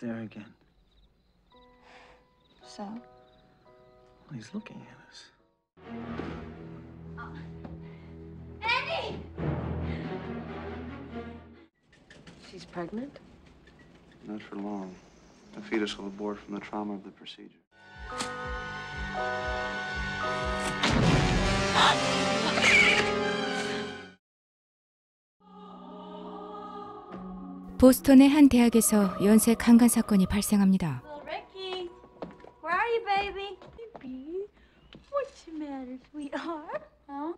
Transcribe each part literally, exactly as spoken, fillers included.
there again. So? Well, he's looking at us. Uh, Andy! She's pregnant? Not for long. The fetus will abort from the trauma of the procedure. 보스턴의 한 대학에서 연쇄 강간 사건이 발생합니다. Ricky, where are you, baby? Baby, what's the matter, sweetheart? Huh?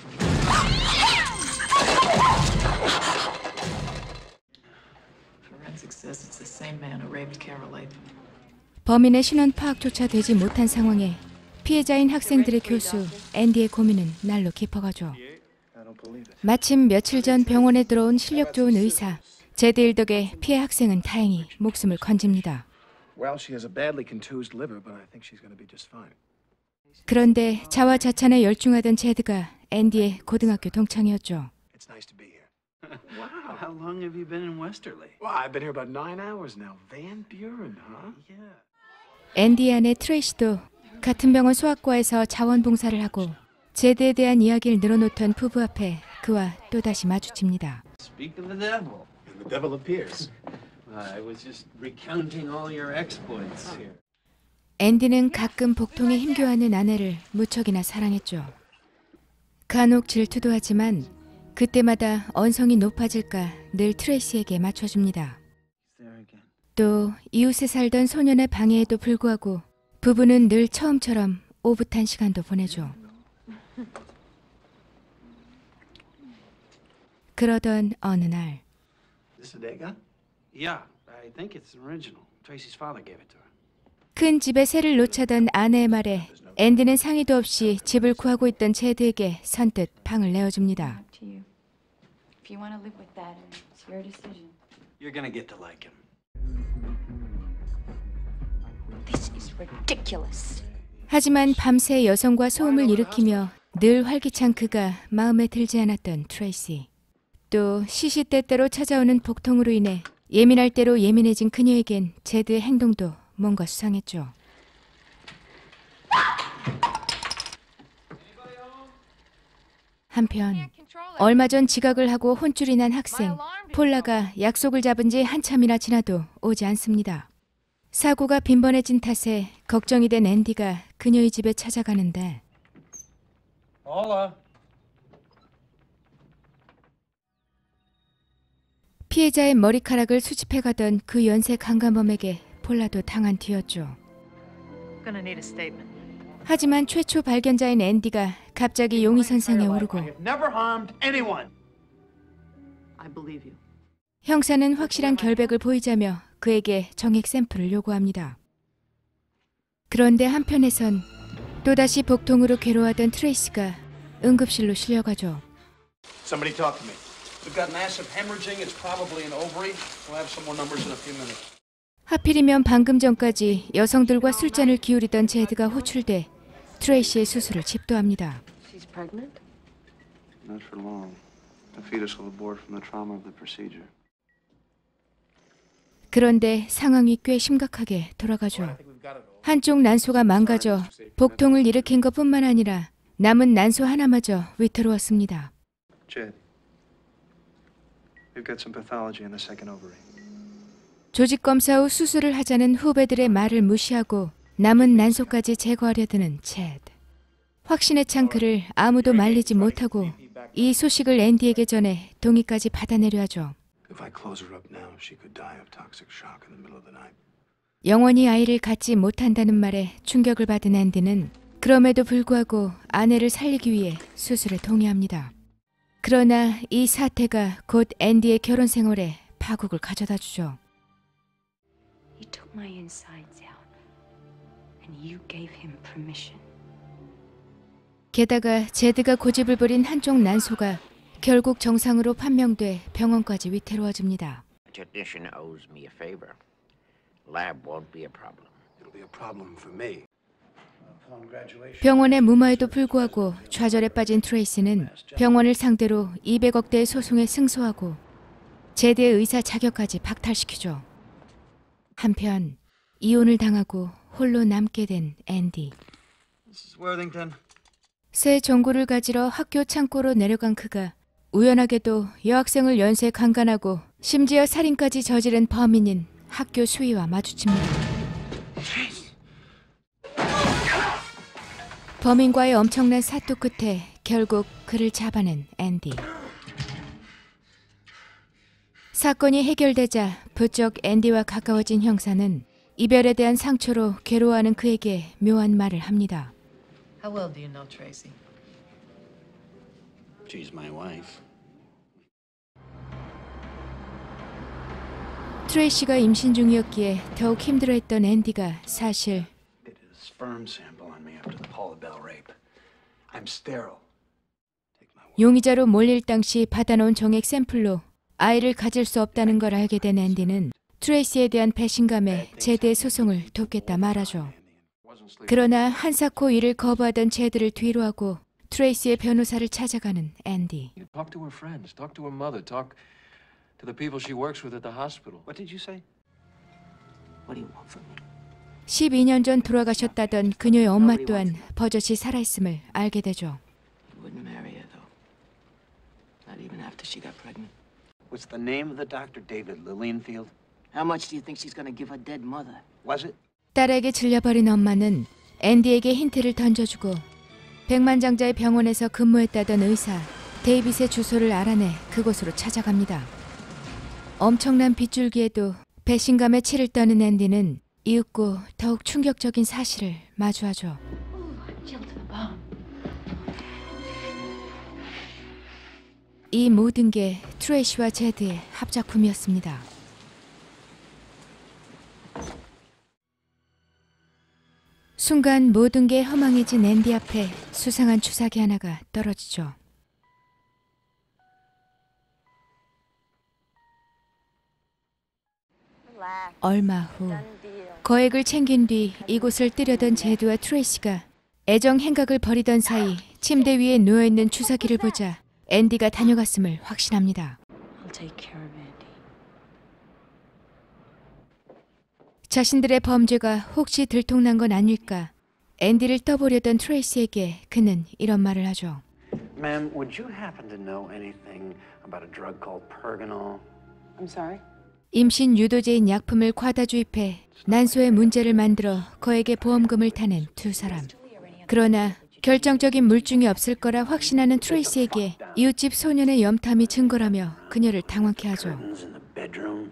Forensics says it's the same man who raped Carol Latham. 범인의 신원 파악조차 되지 못한 상황에 피해자인 학생들의 교수 앤디의 고민은 날로 깊어가죠. 마침 며칠 전 병원에 들어온 실력 좋은 의사 제드일 덕에 피해 학생은 다행히 목숨을 건집니다. 그런데 자화자찬에 열중하던 제드가 앤디의 고등학교 동창이었죠. Wow, how long have you been in Westerly? Well, I've been here about nine hours now. Van Buren, huh? Yeah. 앤디의 아내 트레이시도 같은 병원 소아과에서 자원봉사를 하고 제드에 대한 이야기를 늘어놓던 부부 앞에 그와 또다시 마주칩니다. Speak of the devil. And the devil appears. I was just recounting all your exploits here. 앤디는 가끔 복통에 힘겨워하는 아내를 무척이나 사랑했죠. 간혹 질투도 하지만 그때마다 언성이 높아질까 늘 트레이시에게 맞춰줍니다. 또 이웃에 살던 소년의 방해에도 불구하고 부부는 늘 처음처럼 오붓한 시간도 보내죠. 그러던 어느 날 큰 집에 새를 놓자던 아내의 말에 앤디는 상의도 없이 집을 구하고 있던 제드에게 선뜻 방을 내어줍니다. If you want to live with that, it's your decision. You're gonna get to like him. This is ridiculous. 하지만 밤새 여성과 소음을 일으키며 늘 활기찬 그가 마음에 들지 않았던 트레이시. 또 시시때때로 찾아오는 복통으로 인해 예민할 대로 예민해진 그녀에겐 제드의 행동도 뭔가 수상했죠. 한편 얼마 전 지각을 하고 혼쭐이 난 학생 폴라가 약속을 잡은 지 한참이나 지나도 오지 않습니다. 사고가 빈번해진 탓에 걱정이 된 앤디가 그녀의 집에 찾아가는데 Hola. 피해자의 머리카락을 수집해가던 그 연쇄 강간범에게 폴라도 당한 뒤였죠. Gonna need a statement. 하지만 최초 발견자인 앤디가 갑자기 용의선상에 오르고 형사는 확실한 결백을 보이자며 그에게 정액 샘플을 요구합니다. 그런데 한편에선 또다시 복통으로 괴로워하던 트레이시가 응급실로 실려가죠. Somebody talk to me. We've got massive hemorrhaging. It's probably an ovary. We'll have some more numbers in a few minutes. 하필이면 방금 전까지 여성들과 술잔을 기울이던 제드가 호출돼 트레이시의 수술을 집도합니다. She's pregnant? Not for long. The fetus will abort from the trauma of the procedure. 그런데 상황이 꽤 심각하게 돌아가죠. 한쪽 난소가 망가져 복통을 일으킨 것뿐만 아니라 남은 난소 하나마저 위태로웠습니다. Jed, we've got some pathology in the second ovary. 조직 검사 후 수술을 하자는 후배들의 말을 무시하고 남은 난소까지 제거하려 드는 제드. 확신에 찬 그를 아무도 말리지 못하고 이 소식을 앤디에게 전해 동의까지 받아내려 하죠. 영원히 아이를 갖지 못한다는 말에 충격을 받은 앤디는 그럼에도 불구하고 아내를 살리기 위해 수술에 동의합니다. 그러나 이 사태가 곧 앤디의 결혼 생활에 파국을 가져다 주죠. He took my insides out, and you gave him permission. 게다가 제드가 고집을 부린 한쪽 난소가 결국 정상으로 판명돼 병원까지 위태로워집니다. Technician owes me a favor. Lab won't be a problem. It'll be a problem for me. 병원의 무마에도 불구하고 좌절에 빠진 트레이시는 병원을 상대로 이백억 대의 소송에 승소하고 제드의 의사 자격까지 박탈시키죠. 한편 이혼을 당하고 홀로 남게 된 앤디. This is Worthington. 새 종구를 가지러 학교 창고로 내려간 그가 우연하게도 여학생을 연쇄 강간하고 심지어 살인까지 저지른 범인인 학교 수위와 마주칩니다. 범인과의 엄청난 사투 끝에 결국 그를 잡아낸 앤디. 사건이 해결되자 부쩍 앤디와 가까워진 형사는 이별에 대한 상처로 괴로워하는 그에게 묘한 말을 합니다. How well do you know Tracy? She's my wife. 트레이시가 임신 중이었기에 더욱 힘들어했던 앤디가 사실 They did a sperm sample on me after the Paula Bell rape. I'm sterile. Take my word. 용의자로 몰릴 당시 받아놓은 정액 샘플로 아이를 가질 수 없다는 걸 알게 된 앤디는 트레이시에 대한 배신감에 제드의 소송을 돕겠다 말하죠. 그러나 한사코 이를 거부하던 제드를 뒤로하고 트레이시의 변호사를 찾아가는 앤디. Talk to her friends. Talk to her mother. Talk to the people she works with at the hospital. What did you say? What do you want from me? 십이 년 전 돌아가셨다던 그녀의 엄마 또한 버젓이 살아있음을 알게 되죠. You wouldn't marry her, though. Not even after she got pregnant. What's the name of the doctor? David Lilienfield? How much do you think she's gonna give her dead mother? Was it? 딸에게 질려버린 엄마는 앤디에게 힌트를 던져주고 백만장자의 병원에서 근무했다던 의사 데이빗의 주소를 알아내 그곳으로 찾아갑니다. 엄청난 빗줄기에도 배신감에 치를 떠는 앤디는 이윽고 더욱 충격적인 사실을 마주하죠. 이 모든 게 트레이시와 제드의 합작품이었습니다. 순간 모든 게 허망해진 앤디 앞에 수상한 주사기 하나가 떨어지죠. 얼마 후 거액을 챙긴 뒤 이곳을 뜨려던 제드와 트레이시가 애정 행각을 벌이던 사이 침대 위에 누워있는 주사기를 보자 앤디가 다녀갔음을 확신합니다. I'll take care of Andy. 자신들의 범죄가 혹시 들통난 건 아닐까 앤디를 떠보려던 트레이시에게 그는 이런 말을 하죠. Ma'am, would you happen to know anything about a drug called Pergonal? I'm sorry? 임신 유도제인 약품을 과다 주입해 난소의 문제를 만들어 거액의 보험금을 타낸 두 사람. 그러나 결정적인 물증이 없을 거라 확신하는 트레이시에게 이웃집 소년의 염탐이 증거라며 그녀를 당황케 하죠. Curtains in the bedroom.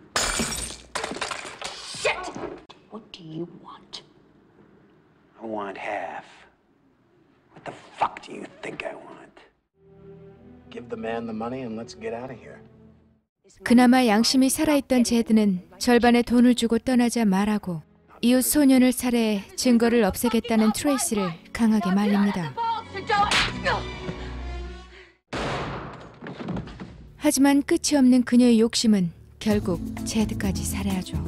What do you want? I want half. What the fuck do you think I want? Give the man the money and let's get out of here. 그나마 양심이 살아있던 제드는 절반의 돈을 주고 떠나자 말하고 이웃 소년을 살해해 증거를 없애겠다는 트레이시를 강하게 말립니다. 하지만 끝이 없는 그녀의 욕심은 결국 제드까지 살해하죠.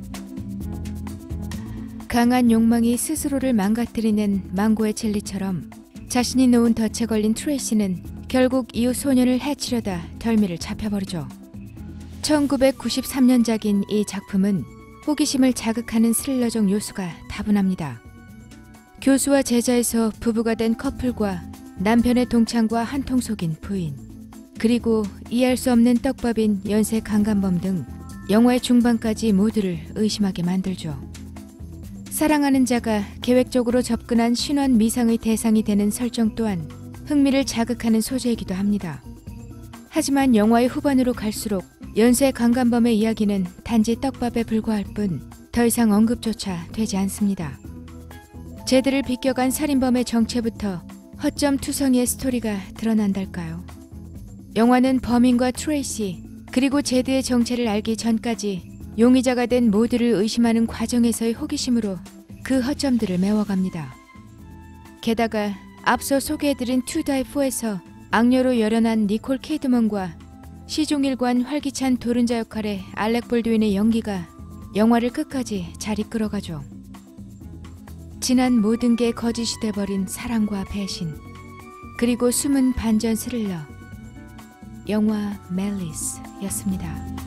강한 욕망이 스스로를 망가뜨리는 망고의 젤리처럼 자신이 놓은 덫에 걸린 트레이시는 결국 이웃 소년을 해치려다 덜미를 잡혀버리죠. 천구백구십삼 년작인 이 작품은 호기심을 자극하는 스릴러적 요소가 다분합니다. 교수와 제자에서 부부가 된 커플과 남편의 동창과 한통 속인 부인, 그리고 이해할 수 없는 떡밥인 연쇄 강간범 등 영화의 중반까지 모두를 의심하게 만들죠. 사랑하는 자가 계획적으로 접근한 신원 미상의 대상이 되는 설정 또한 흥미를 자극하는 소재이기도 합니다. 하지만 영화의 후반으로 갈수록 연쇄 강간범의 이야기는 단지 떡밥에 불과할 뿐 더 이상 언급조차 되지 않습니다. 제드를 비껴간 살인범의 정체부터 허점 투성이의 스토리가 드러난달까요? 영화는 범인과 트레이시 그리고 제드의 정체를 알기 전까지 용의자가 된 모두를 의심하는 과정에서의 호기심으로 그 허점들을 메워갑니다. 게다가 앞서 소개해드린 투 다이 포에서 악녀로 열연한 니콜 키드먼과 시종일관 활기찬 도른자 역할의 알렉 볼드윈의 연기가 영화를 끝까지 잘 이끌어가죠. 지난 모든 게 거짓이 돼버린 사랑과 배신, 그리고 숨은 반전 스릴러, 영화 멜리스였습니다.